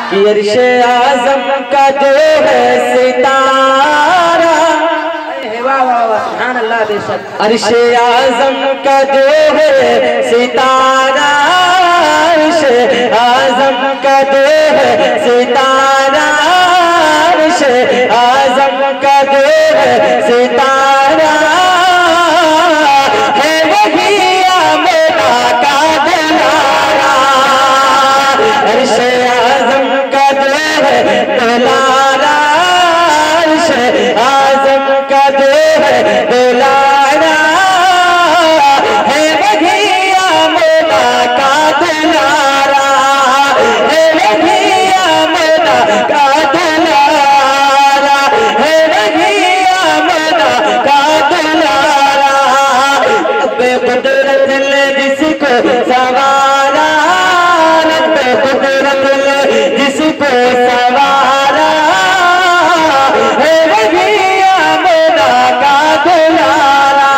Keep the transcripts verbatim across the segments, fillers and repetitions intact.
कि अर्शे आज़म का जो है सितारा, सुभान अल्लाह बेशक, अर्शे आज़म का जो है सितारा, अर्शे आज़म का जो है सितारा, अर्शे आज़म का जो है सितारा है वही आमना का दुलारा, अर्शे आज़म का जो है दुलारा, अर्शे आज़म का जो है दुलारा है वही आमना का दुलारा, है वही आमना का दुलारा, है वही आमना का दुलारा। रब्बे कुदरत ने जिसको सवारा, रब्बे कुदरत ने जिसको सवारा है वही आमना का दुलारा।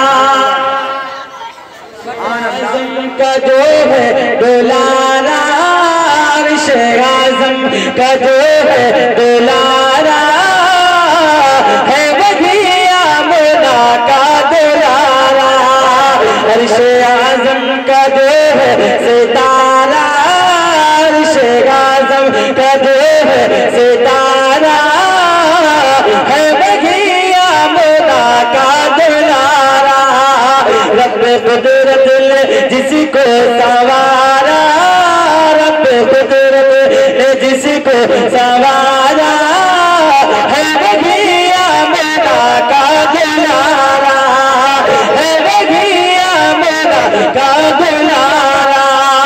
आज़म का जो है दुलारा, अर्शे आज़म का जो है दुलारा है वही आमना का दुलारा, अर्शे आज़म का जो है सितारा, अर्शे आज़म का जो है सितारा है वही आमना का दुलारा। रब्बे कुदरत ने जिसको सवारा, रब्बे कुदरत ने जिसको सवारा है वही आमना का दुलारा, है वही आमना का दुलारा।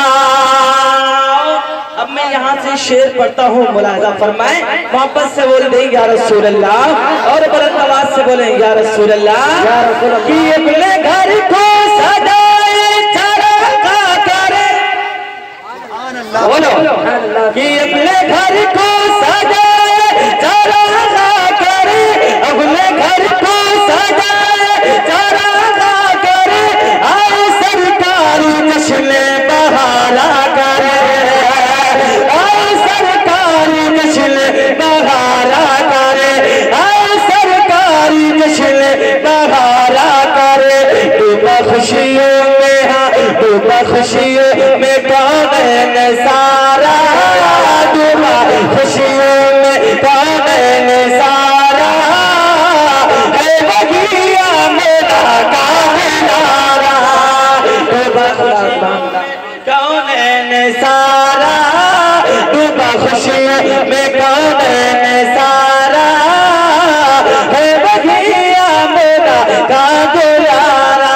अब मैं यहाँ से शेर पढ़ता हूँ, मुलाहिजा फरमाए, मोहब्बत से बोल दें या रसूल अल्लाह, और बुलंद आवाज से बोले या रसूल अल्लाह। कि अपने घर को सजाए चरागा करे, बोलो कि अपने घर को सजाए चरागा करे, अपने घर को सजाए चरागा करे, आए सरकारी जश्न बहारा करे, आए सरकारी जश्न बहारा करे, आए सरकारी जश्न बहारा करे। डूबा खुशियों में, हाँ डूबा खुशियों में कौन है सारा, डूबा खुशियों में कौन है सारा है वही आमना का दुलारा, डूबा खुशियों कौन है सारा, डूबा खुशियों में कौन है सारा है वही आमना का दुलारा।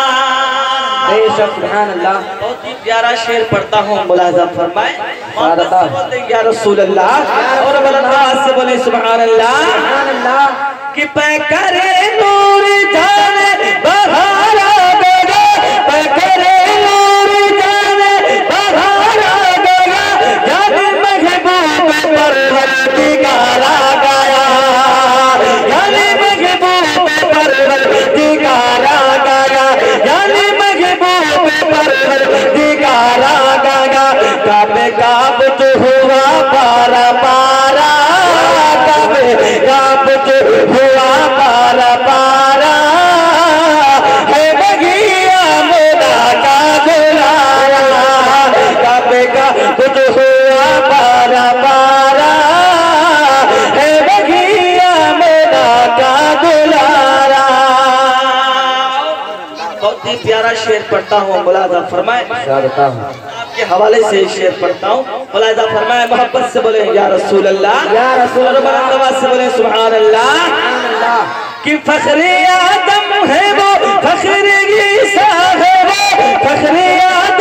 सुभान अल्लाह, बहुत ही प्यारा शेर पढ़ता हूँ, मुलाहिजा फरमाए, मोहब्बत से बोलते या रसूल अल्लाह, और बुलंद आवाज से बोले सुभान अल्लाह। कि पैकरे नूर जाने बहारा देगा, पैकरे नूर जाने बहारा देगा, जब महबूब परवरदिगारा गाया, यानी महबूब परवरदिगारा गाया, यानी महबूब परवरदिगारा गाया। काबे काब तो हुआ पारा पारा, काबे काब तो हुआ पारा पारा है वही आमना का दुलारा, काबे काब तो हुआ पारा पारा है वही आमना का दुलारा। बहुत ही प्यारा शेर पढ़ता हूँ, मुलाहिजा फरमाए, आपके हवाले से शेर पढ़ता हूँ, मुलाहिजा फरमाए, मोहब्बत से बोले या रसूल अल्लाह, या रसूल अल्लाह से बोले सुभान अल्लाह। कि फख्रे आदम है वो, फख्रे ईसा है वो, फख्रे